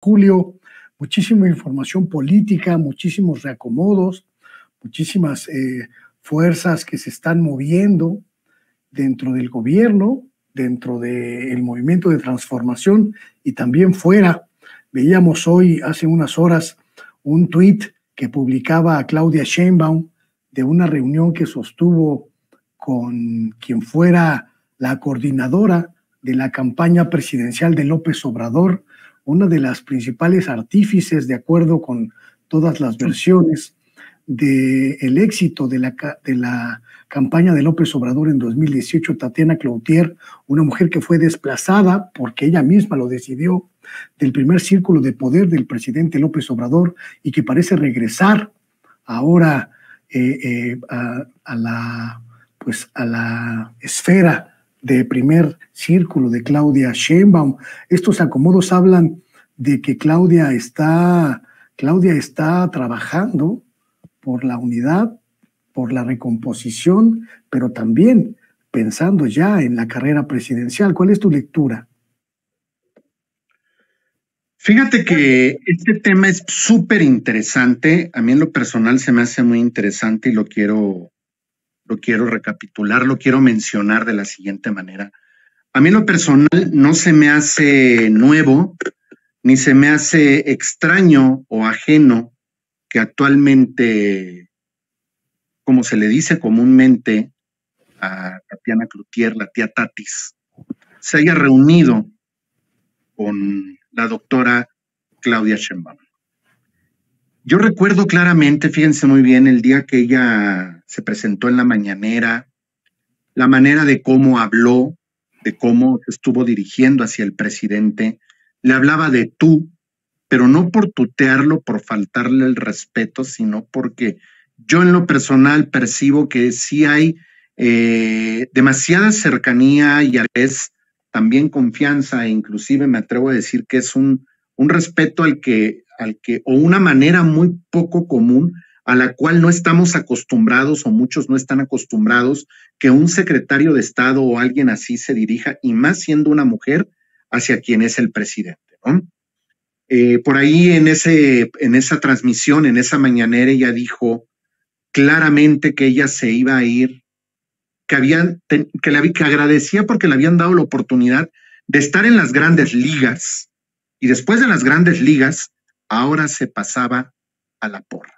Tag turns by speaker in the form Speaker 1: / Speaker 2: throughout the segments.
Speaker 1: Julio, muchísima información política, muchísimos reacomodos, muchísimas fuerzas que se están moviendo dentro del gobierno, dentro del movimiento de transformación y también fuera. Veíamos hoy, hace unas horas, un tuit que publicaba Claudia Sheinbaum de una reunión que sostuvo con quien fuera la coordinadora de la campaña presidencial de López Obrador, una de las principales artífices, de acuerdo con todas las versiones, del éxito de la campaña de López Obrador en 2018, Tatiana Cloutier, una mujer que fue desplazada porque ella misma lo decidió del primer círculo de poder del presidente López Obrador y que parece regresar ahora a la esfera de primer círculo de Claudia Sheinbaum. Estos acomodos hablan de que Claudia está trabajando por la unidad, por la recomposición, pero también pensando ya en la carrera presidencial. ¿Cuál es tu lectura?
Speaker 2: Fíjate que este tema es súper interesante. A mí en lo personal se me hace muy interesante y lo quiero recapitular, lo quiero mencionar de la siguiente manera. A mí en lo personal no se me hace nuevo, ni se me hace extraño o ajeno que actualmente, como se le dice comúnmente a Tatiana Cloutier, la tía Tatis, se haya reunido con la doctora Claudia Sheinbaum. Yo recuerdo claramente, fíjense muy bien, el día que ella se presentó en la mañanera, la manera de cómo habló, de cómo se estuvo dirigiendo hacia el presidente, le hablaba de tú, pero no por tutearlo, por faltarle el respeto, sino porque yo en lo personal percibo que sí hay demasiada cercanía y a la vez también confianza, e inclusive me atrevo a decir que es un respeto al que, o una manera muy poco común a la cual no estamos acostumbrados o muchos no están acostumbrados que un secretario de Estado o alguien así se dirija, y más siendo una mujer, hacia quien es el presidente, ¿no? Por ahí en esa transmisión, en esa mañanera, ella dijo claramente que ella se iba a ir, que agradecía porque le habían dado la oportunidad de estar en las grandes ligas, y después de las grandes ligas, ahora se pasaba a la porra.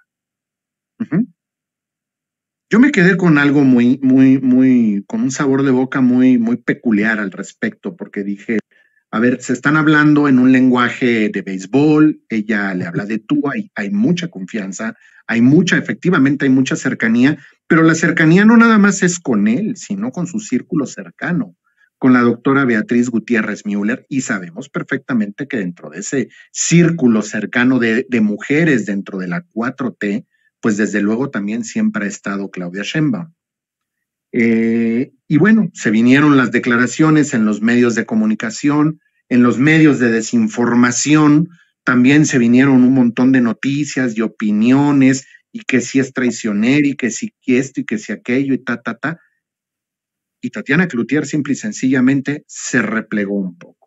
Speaker 2: Yo me quedé con algo con un sabor de boca muy peculiar al respecto, porque dije, a ver, se están hablando en un lenguaje de béisbol, ella le habla de tú, hay mucha confianza, efectivamente hay mucha cercanía, pero la cercanía no nada más es con él, sino con su círculo cercano, con la doctora Beatriz Gutiérrez Müller, y sabemos perfectamente que dentro de ese círculo cercano de mujeres dentro de la 4T, pues desde luego también siempre ha estado Claudia Sheinbaum. Y bueno, se vinieron las declaraciones en los medios de comunicación, en los medios de desinformación, también se vinieron un montón de noticias y opiniones, y que si es traicionero, y que si esto, y que si aquello, y y Tatiana Cloutier simple y sencillamente se replegó un poco.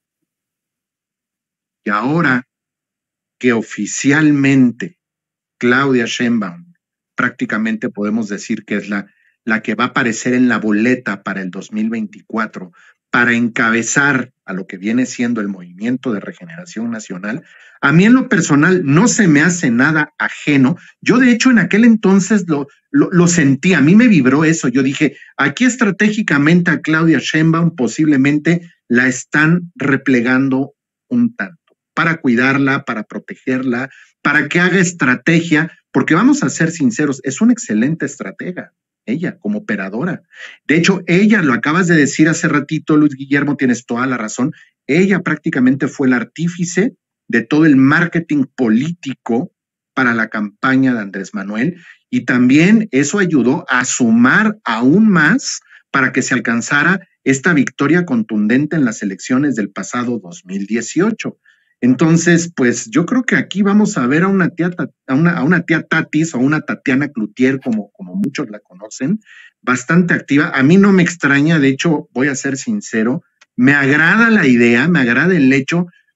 Speaker 2: Y ahora que oficialmente Claudia Sheinbaum, prácticamente podemos decir que es la que va a aparecer en la boleta para el 2024 para encabezar a lo que viene siendo el Movimiento de Regeneración Nacional, a mí en lo personal no se me hace nada ajeno. Yo de hecho en aquel entonces lo sentí, a mí me vibró eso. Yo dije, aquí estratégicamente a Claudia Sheinbaum posiblemente la están replegando un tanto, para cuidarla, para protegerla, para que haga estrategia, porque vamos a ser sinceros, es una excelente estratega, ella como operadora. De hecho, ella, lo acabas de decir hace ratito, Luis Guillermo, tienes toda la razón, ella prácticamente fue el artífice de todo el marketing político para la campaña de Andrés Manuel, y también eso ayudó a sumar aún más para que se alcanzara esta victoria contundente en las elecciones del pasado 2018. Entonces, pues yo creo que aquí vamos a ver a una tía Tatis o una Tatiana Cloutier, como muchos la conocen, bastante activa. A mí no me extraña, de hecho, voy a ser sincero, me agrada la idea, me agrada el hecho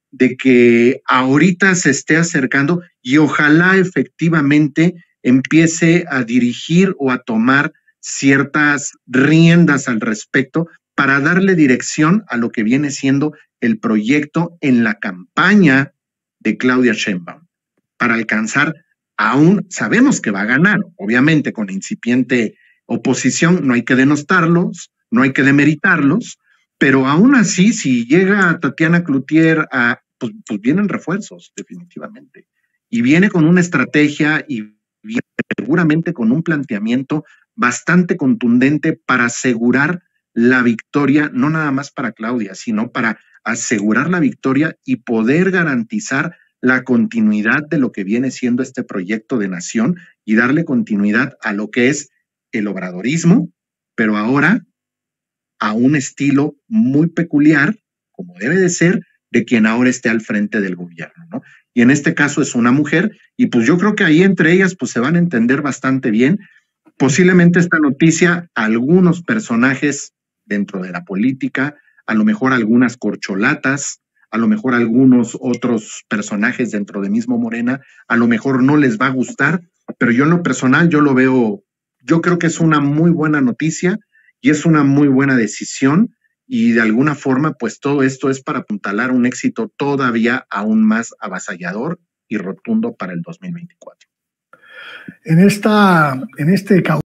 Speaker 2: de que ahorita se esté acercando y ojalá efectivamente empiece a dirigir o a tomar ciertas riendas al respecto para darle dirección a lo que viene siendo el proyecto en la campaña de Claudia Sheinbaum, para alcanzar aún, sabemos que va a ganar, obviamente con incipiente oposición, no hay que denostarlos, no hay que demeritarlos, pero aún así, si llega Tatiana Cloutier, pues vienen refuerzos, definitivamente. Y viene con una estrategia y viene seguramente con un planteamiento bastante contundente para asegurar la victoria, no nada más para Claudia, sino para asegurar la victoria y poder garantizar la continuidad de lo que viene siendo este proyecto de nación y darle continuidad a lo que es el obradorismo, pero ahora a un estilo muy peculiar, como debe de ser, de quien ahora esté al frente del gobierno, ¿no? Y en este caso es una mujer, y pues yo creo que ahí entre ellas pues se van a entender bastante bien. Posiblemente esta noticia, algunos personajes dentro de la política, a lo mejor algunas corcholatas, a lo mejor algunos otros personajes dentro de mismo Morena, a lo mejor no les va a gustar, pero yo en lo personal, yo lo veo, yo creo que es una muy buena noticia y es una muy buena decisión y de alguna forma, pues todo esto es para apuntalar un éxito todavía aún más avasallador y rotundo para el 2024.
Speaker 1: En este